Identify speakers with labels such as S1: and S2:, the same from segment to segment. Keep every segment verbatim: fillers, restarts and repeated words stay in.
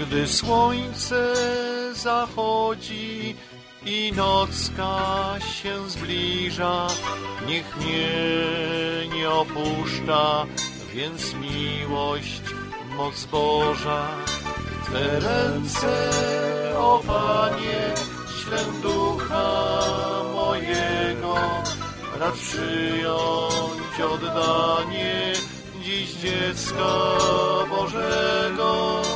S1: Gdy słońce zachodzi i nocka się zbliża, niech mnie nie opuszcza, więc miłość, moc Boża. W Twe ręce, o Panie, ślę ducha mojego, racz przyjąć oddanie dziś dziecka Bożego.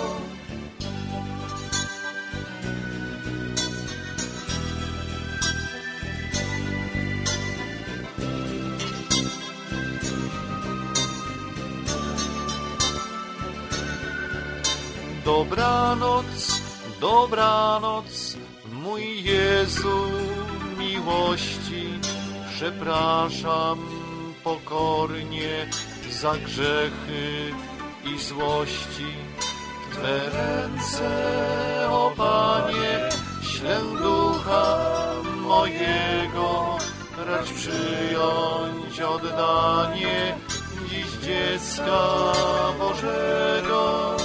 S1: Dobranoc, dobranoc, mój Jezu miłości, przepraszam pokornie za grzechy i złości. W Twe ręce, o Panie, ślę ducha mojego, racz przyjąć oddanie dziś dziecka Bożego.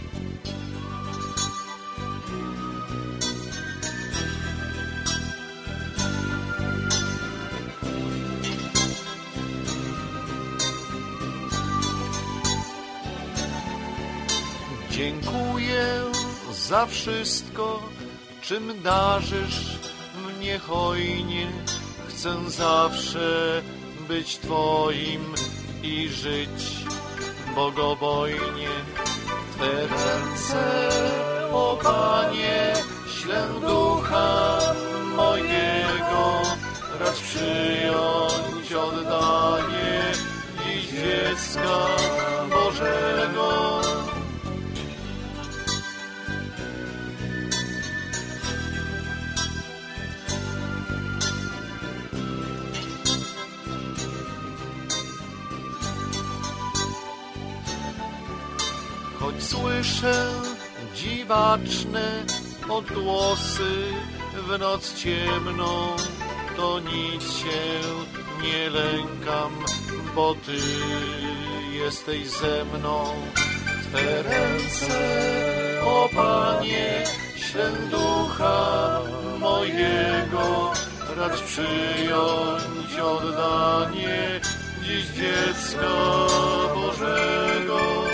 S1: Dziękuję za wszystko, czym darzysz mnie hojnie. Chcę zawsze być Twoim i żyć bogobojnie. W Twe ręce, o Panie, ślę ducha mojego, racz przyjąć oddanie dziś dziecka Bożego. Choć słyszę dziwaczne odgłosy w noc ciemną, to nic się nie lękam, bo Ty jesteś ze mną. W Twe ręce, o Panie, ślę ducha mojego, racz przyjąć oddanie dziś dziecka Bożego.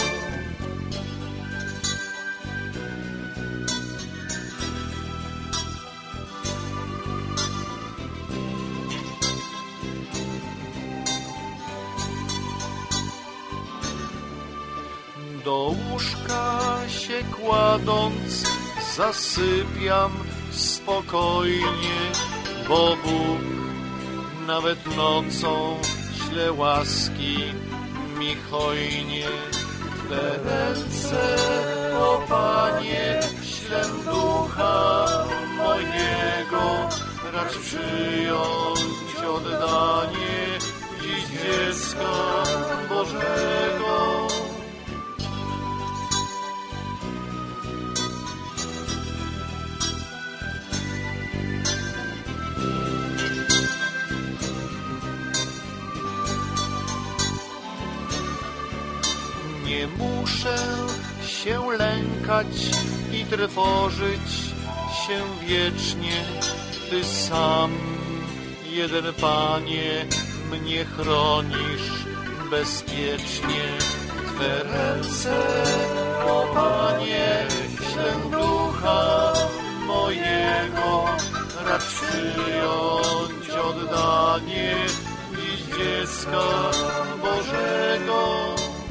S1: Do łóżka się kładąc zasypiam spokojnie, bo Bóg nawet nocą śle łaski mi hojnie. W Twe ręce, o Panie, ślę ducha mojego, racz przyjąć oddanie dziś dziecka Bożego. Nie muszę się lękać i trwożyć się wiecznie. Ty sam, jeden Panie, mnie chronisz bezpiecznie. W Twe ręce, o Panie, ślę ducha mojego, racz przyjąć oddanie dziś dziecka Bożego.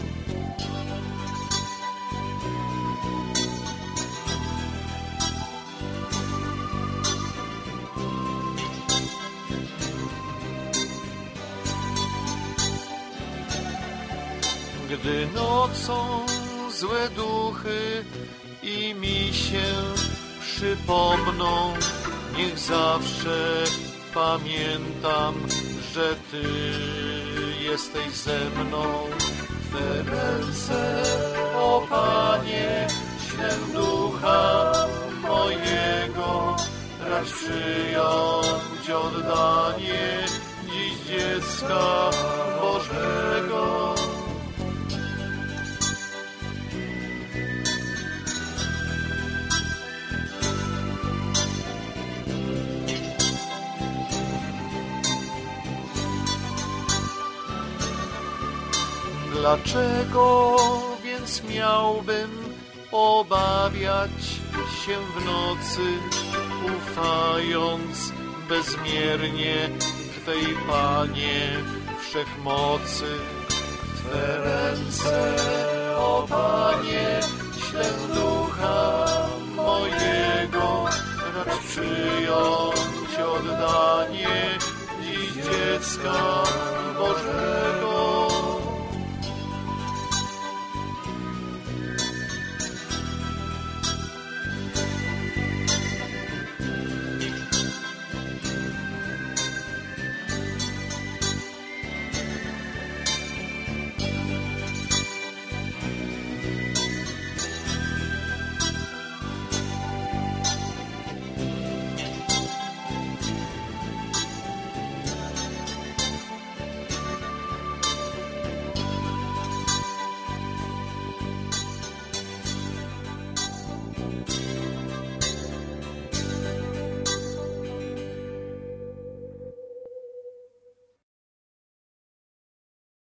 S1: Gdy nocą złe duchy i mi się przypomną, niech zawsze pamiętam, że Ty jesteś ze mną. W Twe ręce, o Panie, ślę ducha mojego, racz przyjąć oddanie dziś dziecka Bożego. Dlaczego więc miałbym obawiać się w nocy, ufając bezmiernie Twej, Panie, wszechmocy? Twe ręce, o Panie, ślę ducha mojego, racz przyjąć oddanie dziś dziecka